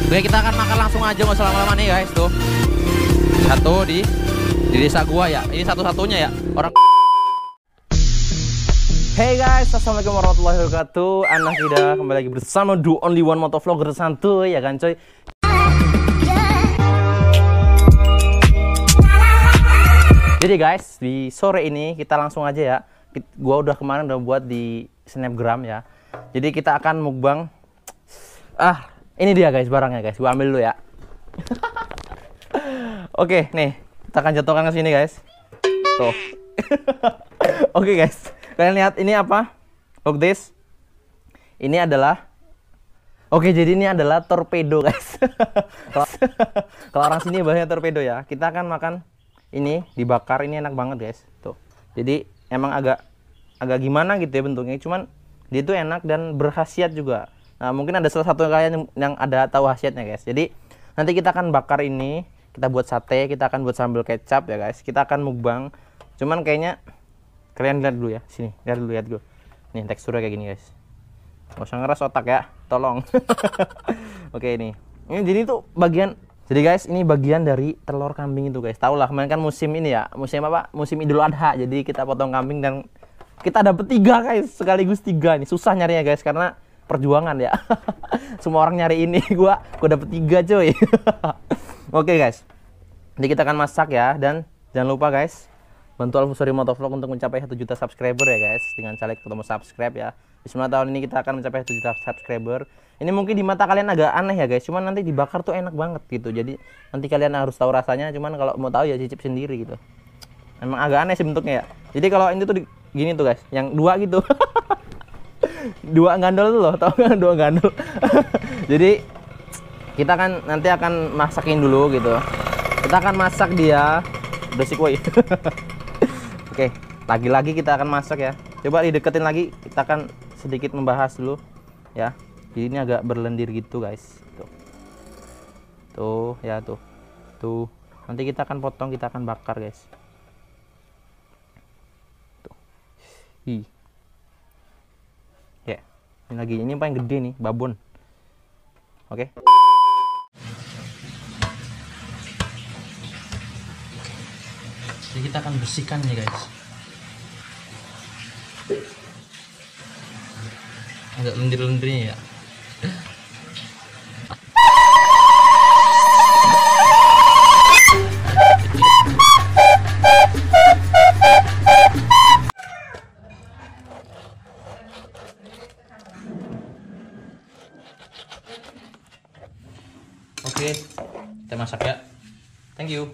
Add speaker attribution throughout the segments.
Speaker 1: Oke, kita akan makan langsung aja, nggak usah lama-lama nih guys. Tuh satu di desa gua ya. Ini satu-satunya ya orang. Hey guys, assalamualaikum warahmatullahi wabarakatuh. Anak kita kembali lagi bersama Do Only One Motovlogger santuy ya kan coy. Jadi guys, di sore ini kita langsung aja ya. Gua udah kemarin udah buat di Snapgram ya. Jadi kita akan mukbang. Ini dia guys barangnya guys. Gua ambil dulu ya. Oke, nih. Kita akan jatuhkan ke sini guys. Tuh. Oke guys. Kalian lihat ini apa? Look this. Ini adalah jadi ini adalah torpedo guys. Kalau orang sini bahasanya torpedo ya. Kita akan makan ini dibakar, ini enak banget guys. Tuh. Jadi emang agak gimana gitu ya bentuknya, cuman dia itu enak dan berkhasiat juga. Nah, mungkin ada salah satu kalian yang ada tahu khasiatnya guys. Jadi nanti kita akan bakar ini, kita buat sate, kita akan buat sambal kecap ya guys. Kita akan mukbang. Cuman kayaknya kalian lihat dulu ya, sini, lihat dulu. Nih teksturnya kayak gini guys. Nggak usah ngeras otak ya, tolong. Oke ini jadi tuh bagian. Jadi guys, ini bagian dari telur kambing itu guys. Tau lah, kemarin kan musim ini ya, musim apa? Musim Idul Adha. Jadi kita potong kambing dan kita dapet 3 guys, sekaligus 3 nih. Susah nyarinya guys, karena perjuangan ya. Semua orang nyari ini, gua dapet 3 coy. Oke guys, jadi kita akan masak ya, dan jangan lupa guys, bantu Alfusori Motovlog untuk mencapai 1 juta subscriber ya guys, dengan cara ketemu subscribe ya. Di semua tahun ini kita akan mencapai 1 juta subscriber. Ini mungkin di mata kalian agak aneh ya guys, cuman nanti dibakar tuh enak banget gitu. Jadi nanti kalian harus tahu rasanya, cuman kalau mau tahu ya cicip sendiri gitu. Emang agak aneh sih bentuknya ya. Jadi kalau ini tuh gini tuh guys, yang 2 gitu. 2 gandol tuh loh, tau kan 2 gandol. Jadi kita kan nanti akan masakin dulu gitu. Kita akan masak dia. Udah sih woi. Oke, lagi-lagi kita akan masak ya. Coba dideketin lagi, kita akan sedikit membahas dulu ya. Jadi ini agak berlendir gitu guys. Tuh ya tuh. Nanti kita akan potong, kita akan bakar guys. Tuh. Ya. Ini lagi, ini paling gede nih, babon. Oke. Jadi kita akan bersihkan nih guys. Agak lendir-lendirnya ya. Oke, kita masak ya. Thank you.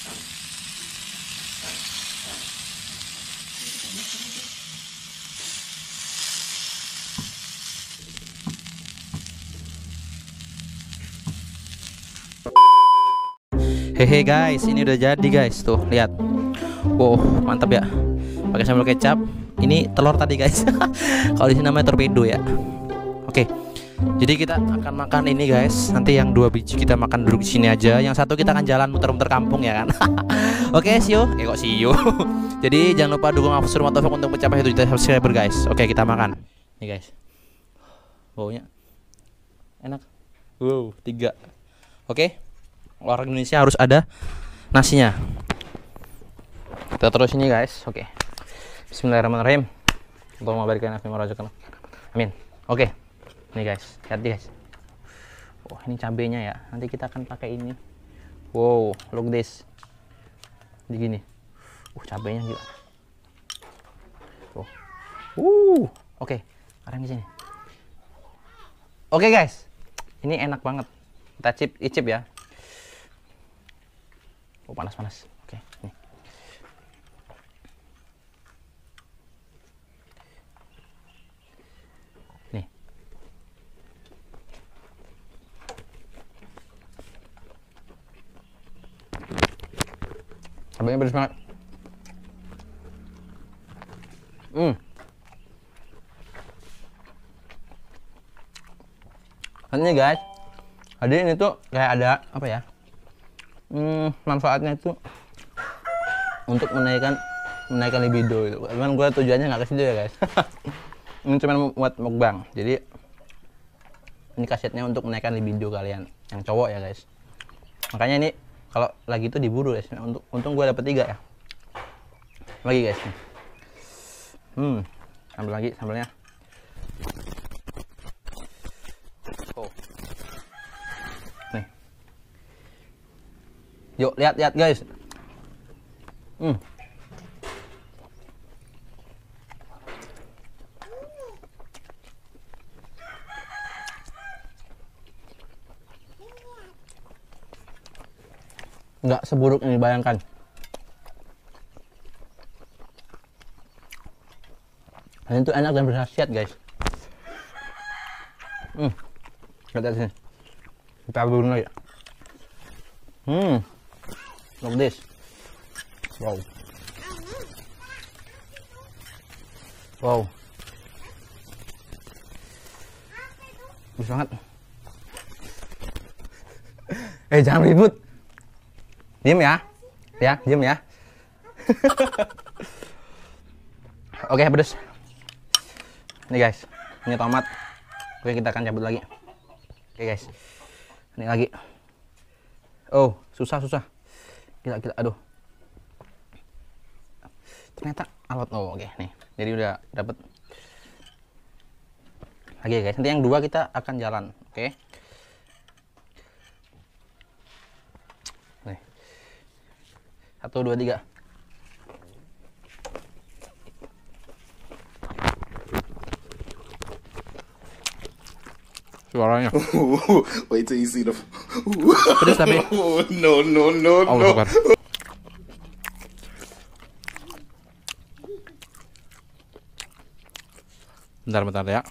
Speaker 1: Hehe guys, ini udah jadi guys, tuh lihat. Wow, mantap ya. Pakai sambal kecap. Ini telur tadi guys. Kalau di sini namanya torpedo ya. Oke. Jadi kita akan makan ini guys. Nanti yang 2 biji kita makan dulu di sini aja. Yang satu kita akan jalan muter-muter kampung ya kan. Oke, see you. Kok see you. Jadi jangan lupa dukung Alfusori Motovlog untuk mencapai 1 juta subscriber guys. Oke, kita makan. Nih guys. Baunya enak. Wow, 3. Oke. Orang Indonesia harus ada nasinya. Kita terus ini guys. Oke. Bismillahirrahmanirrahim. Allahumma barik lana fima razaqtana. Amin. Oke. Nih guys, lihat guys. Oh, ini cabenya ya. Nanti kita akan pakai ini. Wow, look this. Begini. Cabenya gila. Oke. Arang di sini. Oke guys. Ini enak banget. Kita icip ya. Panas. Oke, nih. Nih. Cabenya pedas banget. Ini guys. Jadi ini tuh kayak ada apa ya? Manfaatnya itu untuk menaikkan libido gitu. Cuman gue tujuannya nggak ke situ ya guys. Ini cuma buat mukbang. Jadi ini kasetnya untuk menaikkan libido kalian yang cowok ya guys. Makanya ini kalau lagi itu diburu guys. Untung gue dapet 3 ya. Lagi guys. Ambil lagi sambalnya. Oh. Nih. Yuk lihat guys. Nggak seburuk yang dibayangkan. Dan itu enak dan berkhasiat guys. Lihat sini. Kita dulu lagi. Look this. Wow. Wow. Bagus banget. Jangan ribut. Diem ya. Ya, diem ya. Oke, pedes. Ini guys, ini tomat. Oke, kita akan cabut lagi. Oke guys. Ini lagi. Oh, susah. Gila, aduh. Ternyata alot. Oh, oke nih. Jadi udah dapet. Lagi ya guys. Nanti yang 2 kita akan jalan, oke? Nih. 1, 2, 3. Suaranya.
Speaker 2: Wait till you see the.
Speaker 1: Pedes tapi.
Speaker 2: No.
Speaker 1: Allah Akbar. Bentar ya.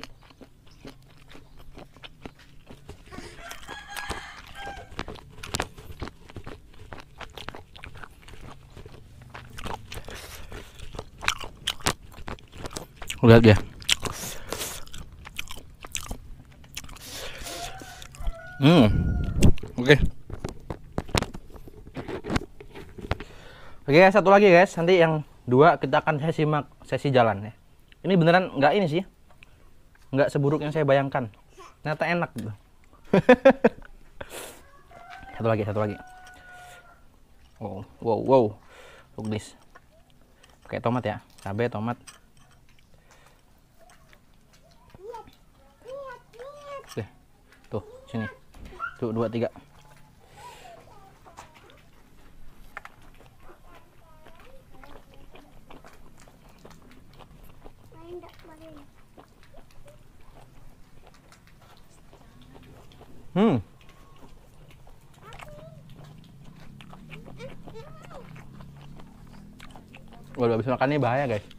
Speaker 1: Lihat dia. Oke guys, satu lagi guys. Nanti yang 2 kita akan sesi jalan ya. Ini beneran nggak ini sih. Nggak seburuk yang saya bayangkan. Ternyata enak gitu. Satu lagi. Wow. Look this. Pakai tomat ya. Cabai, tomat. Oke. Tuh, sini. Tuh, 2, 3. Waduh, habis makan ini bahaya guys.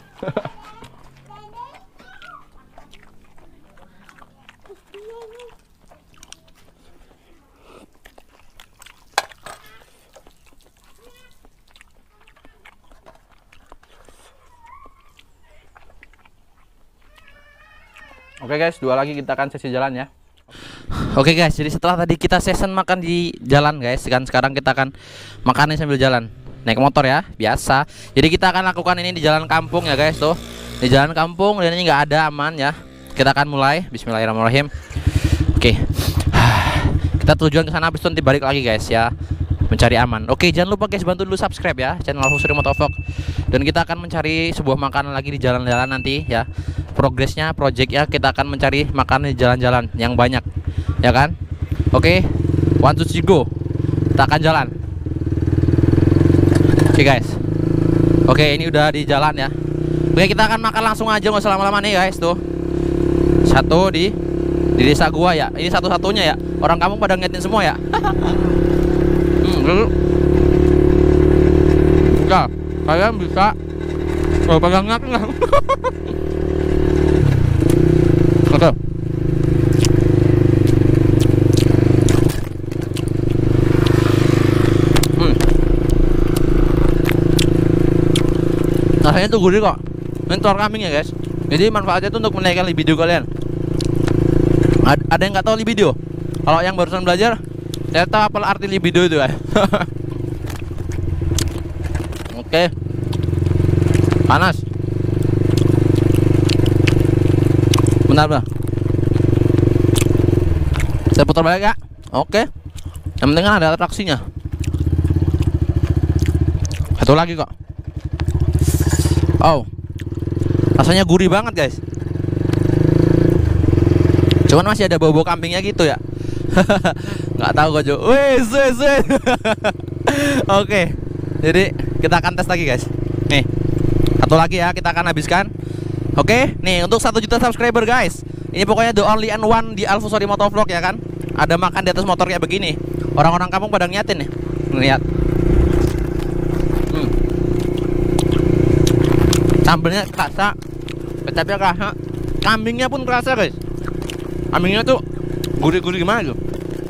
Speaker 1: Oke guys, 2 lagi kita akan sesi jalan ya. Oke guys, jadi setelah tadi kita session makan di jalan guys, kan sekarang kita akan makannya sambil jalan. Naik motor ya, biasa. Jadi kita akan lakukan ini di jalan kampung ya guys, tuh. Di jalan kampung dan ini nggak ada, aman ya. Kita akan mulai. Bismillahirrahmanirrahim. Oke. Kita tujuan ke sana, habis itu nanti balik lagi guys ya. Mencari aman. Oke, jangan lupa guys bantu dulu subscribe ya channel Al-Husri Motovlog. Dan kita akan mencari sebuah makanan lagi di jalan-jalan nanti ya. Progresnya, projectnya kita akan mencari makanan di jalan-jalan yang banyak, ya kan? Oke, 1, 2, 3 go. Kita akan jalan. Oke guys. Oke, ini udah di jalan ya. Oke, kita akan makan langsung aja, nggak usah lama-lama nih guys, tuh. Satu di desa gua ya. Ini satu-satunya ya. Orang kampung pada ngeliatin semua ya. Enggak, kalian bisa pegang nggak? Oke. Rasanya tuh gurih kok. Ini telur kambing ya guys. Jadi manfaatnya tuh untuk menaikkan libido kalian. Ada yang nggak tahu libido? Kalau yang barusan belajar, saya tahu apa arti libido itu ya. Oke. Panas. Benar. Saya putar balik ya. Oke. Yang penting kan ada atraksinya. Satu lagi kok. Oh, rasanya gurih banget guys. Cuman masih ada bau-bau kambingnya gitu ya. Nggak tahu kok Jo. Wes. Oke. Jadi kita akan tes lagi guys. Nih, satu lagi ya kita akan habiskan. Oke, nih untuk 1 juta subscriber guys. Ini pokoknya the only and one di Alfusori Motovlog ya kan. Ada makan di atas motor kayak begini. Orang-orang kampung pada ngeliatin nih. Lihat. Sambelnya kerasa, kecapnya kerasa, kambingnya pun kerasa guys. Kambingnya tuh gurih-gurih gimana tuh.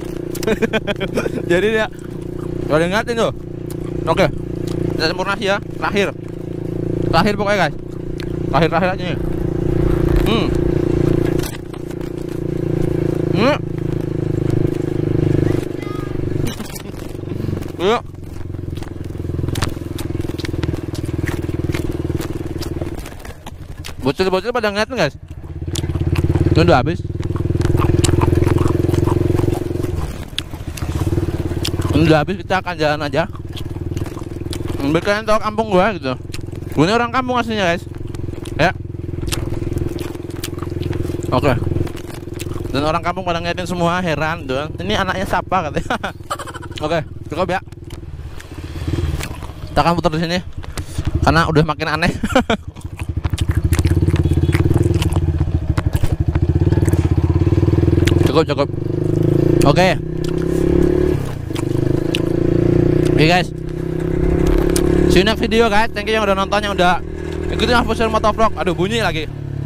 Speaker 1: Jadi dia pada ngeliatin tuh. Oke, kita sempurnasi ya. Terakhir pokoknya guys. Terakhir aja nih. Yuk. Bocil-bocil pada ngeliatin guys. Itu udah habis. Udah habis, kita akan jalan aja. Biar kalian tahu kampung gua gitu. Gua ini orang kampung aslinya guys. Ya. Oke. Dan orang kampung pada ngeliatin semua, heran tuh. Ini anaknya siapa katanya. Oke, cukup ya. Kita akan putar di sini karena udah makin aneh. Cukup. Oke. Oke guys. See you next video guys. Thank you yang udah nonton, yang udah ikutin Alfusori Motovlog. Aduh, bunyi lagi.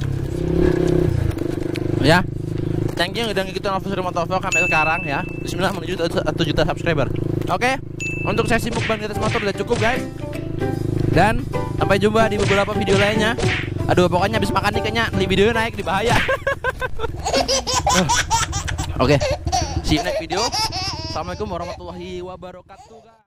Speaker 1: Ya. Thank you yang udah ngikutin Alfusori Motovlog sampai sekarang ya. Bismillah menuju 1 juta subscriber. Oke. Untuk sesi mukbang di atas motor udah cukup guys. Dan sampai jumpa di beberapa video lainnya. Aduh, pokoknya habis makan nih kayaknya videonya naik di bahaya. Oke. See you next video. Assalamualaikum warahmatullahi wabarakatuh.